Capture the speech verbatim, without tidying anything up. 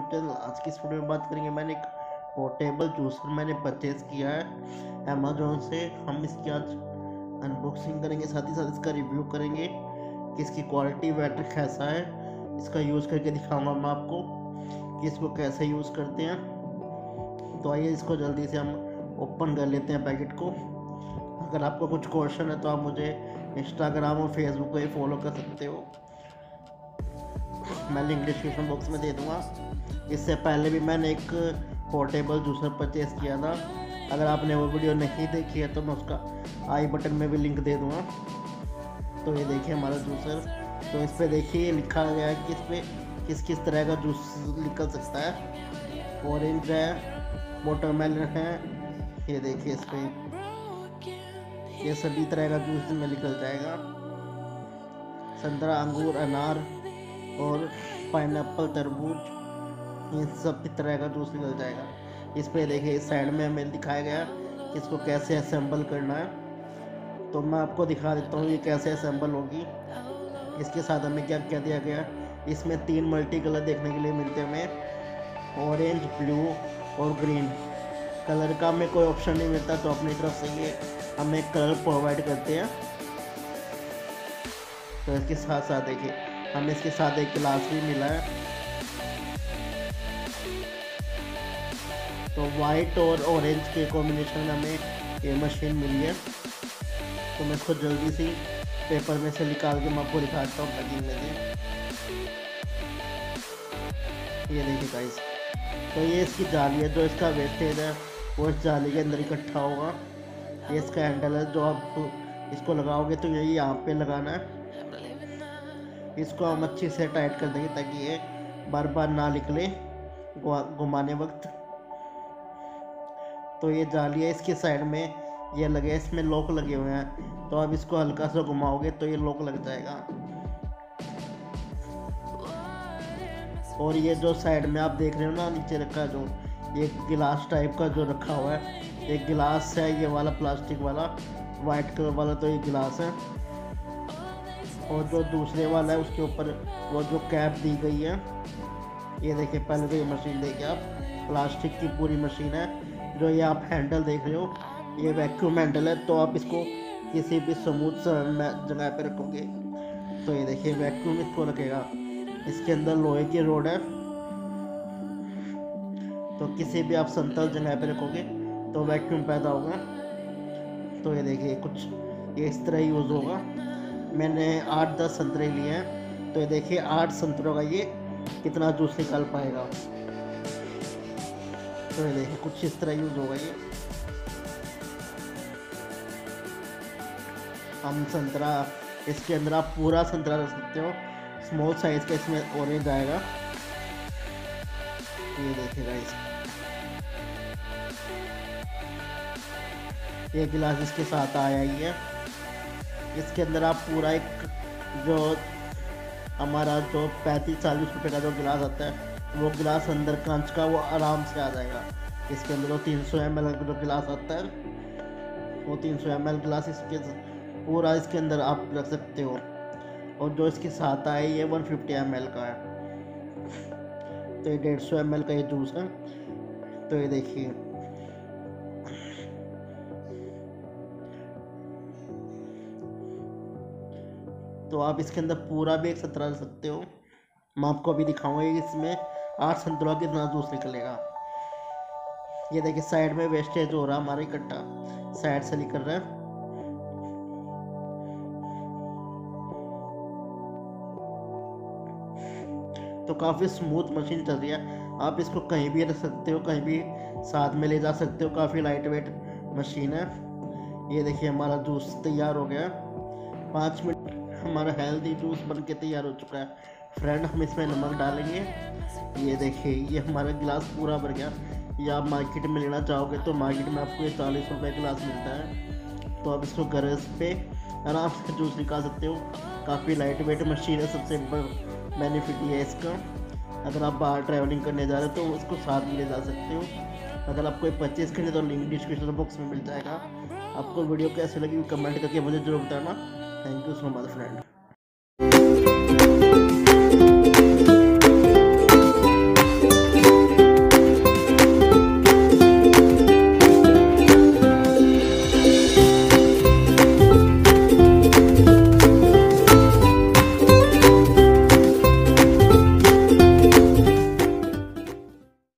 Channel. आज की इस वीडियो में बात करेंगे, मैंने एक पोर्टेबल जूसर मैंने परचेज़ किया है अमेजोन से। हम इसकी आज अनबॉक्सिंग करेंगे, साथ ही साथ इसका रिव्यू करेंगे कि इसकी क्वालिटी बैटर कैसा है। इसका यूज़ करके दिखाऊंगा मैं आपको कि इसको कैसे यूज़ करते हैं। तो आइए इसको जल्दी से हम ओपन कर लेते हैं पैकेट को। अगर आपको कुछ क्वेश्चन है तो आप मुझे इंस्टाग्राम और फेसबुक पे फॉलो कर सकते हो, मैं लिंक डिस्क्रिप्शन बॉक्स में दे दूँगा। इससे पहले भी मैंने एक पोर्टेबल जूसर परचेज़ किया था, अगर आपने वो वीडियो नहीं देखी है तो मैं उसका आई बटन में भी लिंक दे दूँगा। तो ये देखिए हमारा जूसर, तो इस पर देखिए लिखा गया है कि इस पर किस किस तरह का जूस निकल सकता है। ऑरेंज है, वाटरमेलन है, ये देखिए इस पर ये सभी तरह का जूस में निकल जाएगा। संतरा, अंगूर, अनार और पाइनएप्पल, तरबूज, ये सब तरह का जूस निकल जाएगा। इस पे देखिए इस साइड में हमें दिखाया गया कि इसको कैसे असेंबल करना है। तो मैं आपको दिखा देता हूँ ये कैसे असेंबल होगी। इसके साथ हमें क्या क्या दिया गया, इसमें तीन मल्टी कलर देखने के लिए मिलते हैं हमें, ऑरेंज, ब्लू और ग्रीन। कलर का हमें कोई ऑप्शन नहीं मिलता, तो अपनी तरफ से ये हमें कलर प्रोवाइड करते हैं। तो इसके साथ साथ देखिए हमें इसके साथ एक गिलास भी मिला है। तो वाइट और ऑरेंज के कॉम्बिनेशन में हमें ये मशीन मिली है। तो मैं इसको जल्दी से पेपर में से निकाल के मैं आपको दिखाता हूँ पैकिंग में से। ये देखिए गाइस, तो ये इसकी जाली है, जो इसका वेस्टेज है वो इस जाली के अंदर इकट्ठा होगा। ये इसका हैंडल है, जो आप इसको लगाओगे तो यही यहाँ पे लगाना है। इसको हम अच्छे से टाइट कर देंगे ताकि ये बार बार ना निकले घुमाने वक्त। तो ये जाली है, इसके साइड में ये लगे, इसमें लॉक लगे हुए हैं। तो आप इसको हल्का सा घुमाओगे तो ये लॉक लग जाएगा। और ये जो साइड में आप देख रहे हो ना नीचे रखा, जो ये गिलास टाइप का जो रखा हुआ है, एक गिलास है ये वाला प्लास्टिक वाला वाइट कलर वाला, तो ये गिलास है। और जो दूसरे वाला है उसके ऊपर वो जो कैप दी गई है, ये देखिए पहले तो ये मशीन देखिए आप, प्लास्टिक की पूरी मशीन है। जो ये आप हैंडल देख रहे हो ये वैक्यूम हैंडल है, तो आप इसको किसी भी स्मूथ जगह पे रखोगे तो ये देखिए वैक्यूम इसको रखेगा। इसके अंदर लोहे की रोड है, तो किसी भी आप समतल जगह पे रखोगे तो वैक्यूम पैदा होगा। तो ये देखिए कुछ ये इस तरह यूज़ होगा। मैंने आठ दस संतरे लिए हैं, तो ये देखिए आठ संतरों का ये कितना जूस निकाल पाएगा। तो ये देखिए कुछ इस तरह यूज़ होगा ये। हम संतरा इसके अंदर आप पूरा संतरा रख सकते हो, स्मॉल साइज का इसमें ऑरेंज आएगा। ये देखिए गाइस, ये गिलास इसके साथ आया ही है। इसके अंदर आप पूरा एक जो हमारा जो पैंतीस चालीस रुपए का जो गिलास आता है वो गिलास अंदर कांच का वो आराम से आ जाएगा। इसके अंदर वो तीन सौ एम एल जो गिलास आता है वो तीन सौ एम एल गिलास इसके पूरा इसके अंदर आप रख सकते हो। और जो इसके साथ आए ये वन फिफ्टी एम एल का है, तो ये डेढ़ सौ एम एल का ये जूस है। तो ये देखिए तो आप इसके अंदर पूरा भी एक संतरा रख सकते हो। मैं आपको अभी दिखाऊंगा इसमें आठ संतरों का कितना जूस निकलेगा। ये देखिए साइड में वेस्टेज हो रहा है हमारा इकट्ठा, साइड से निकल रहा है। तो काफ़ी स्मूथ मशीन चल रही है, आप इसको कहीं भी रख सकते हो, कहीं भी साथ में ले जा सकते हो। काफ़ी लाइट वेट मशीन है। ये देखिए हमारा जूस तैयार हो गया, पाँच मिनट हमारा हेल्दी जूस बन के तैयार हो चुका है। फ्रेंड हम इसमें नमक डालेंगे। ये देखिए ये हमारा गिलास पूरा भर गया। या आप मार्केट में लेना चाहोगे तो मार्केट में आपको ये चालीस रुपये गिलास मिलता है। तो आप इसको घर पे आराम से जूस निकाल सकते हो। काफ़ी लाइट वेट मशीन है, सबसे बेनिफिट ये है इसका। अगर आप बाहर ट्रैवलिंग करने जा रहे हो तो उसको साथ में ले जा सकते हो। अगर आप कोई परचेज़ करें तो लिंक डिस्क्रिप्शन बॉक्स में मिल जाएगा। आपको वीडियो कैसे लगी कमेंट करके मुझे जरूर बताना। Thank you so much friend.